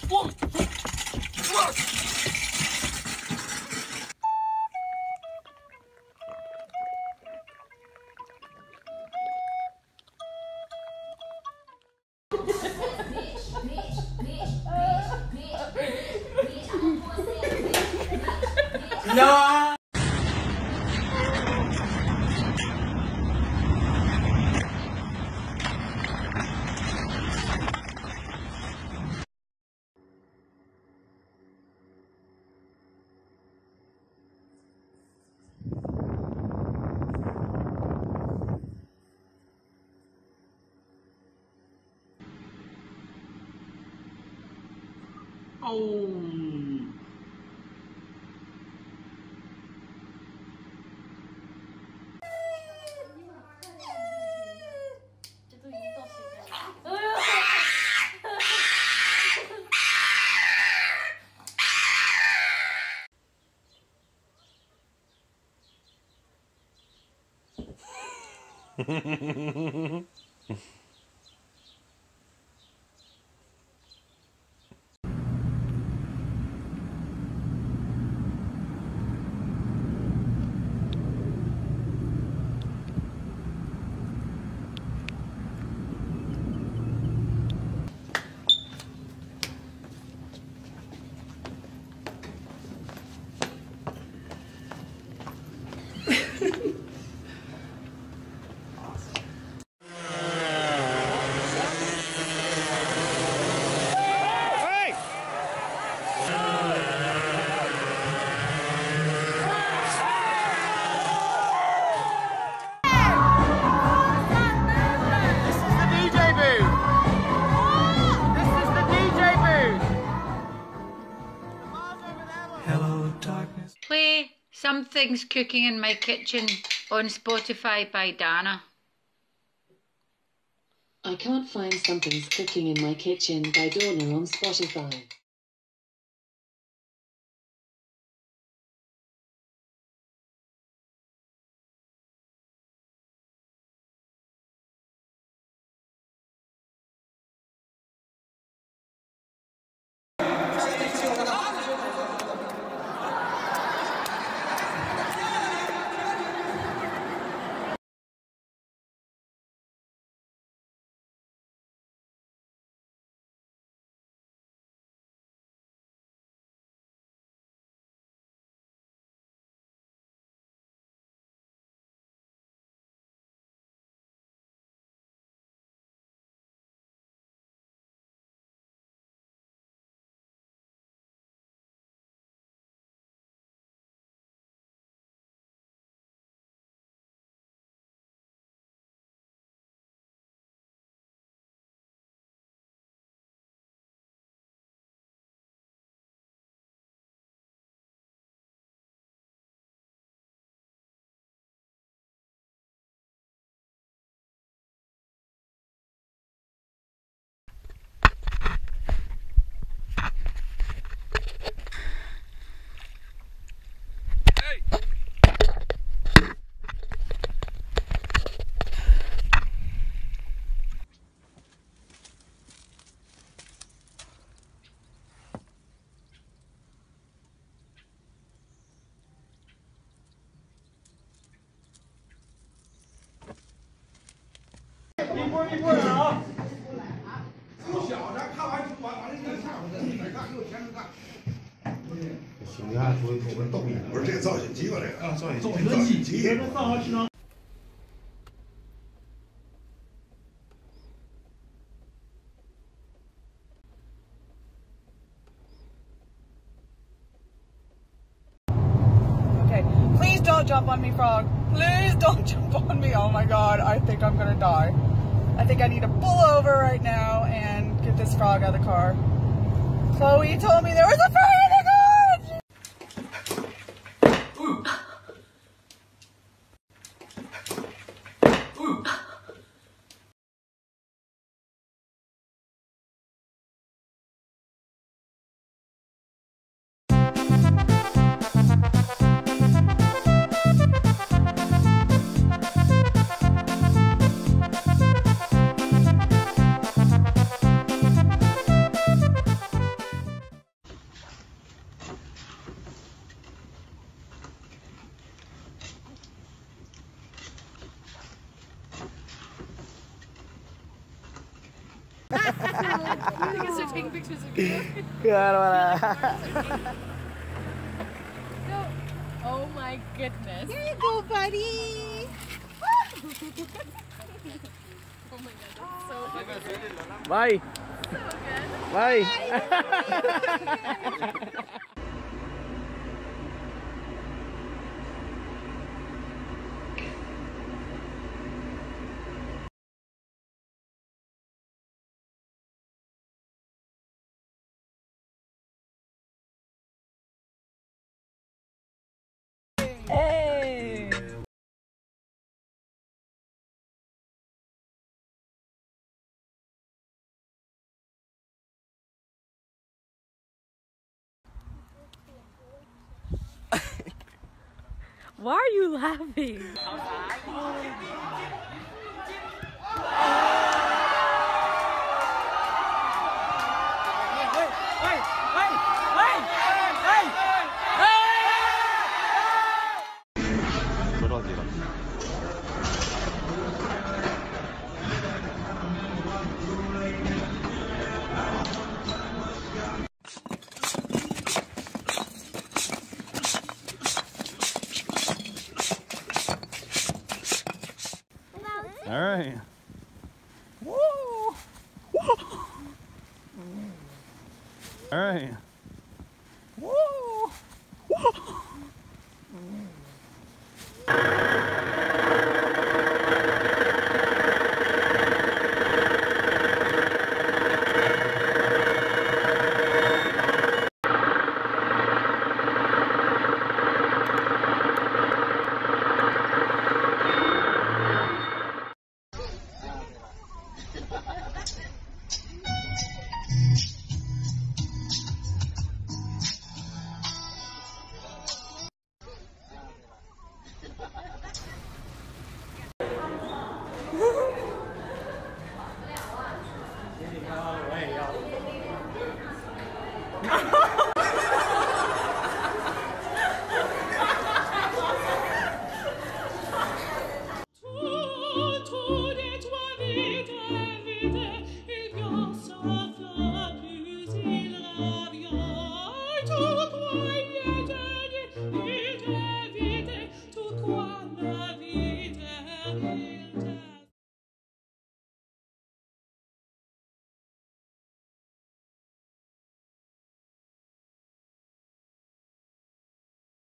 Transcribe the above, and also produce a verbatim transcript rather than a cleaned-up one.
No. Oh. Play Something's Cooking in My Kitchen on Spotify by Dana. I can't find Something's Cooking in My Kitchen by Dana on Spotify. 不是这个造型机吧？这个啊，造型机，造型机。 Okay, please don't jump on me, frog. Please don't jump on me. Oh my god, I think I'm gonna die. I think I need to pull over right now and get this frog out of the car. Chloe told me there was a fire in the garage! taking pictures of you. Oh my goodness. Here you go, buddy. Oh my god, that's so fucking Bye. so good. Bye. Hey! Why are you laughing? All right. Woo! All right. Woo! Pourquoi la vie est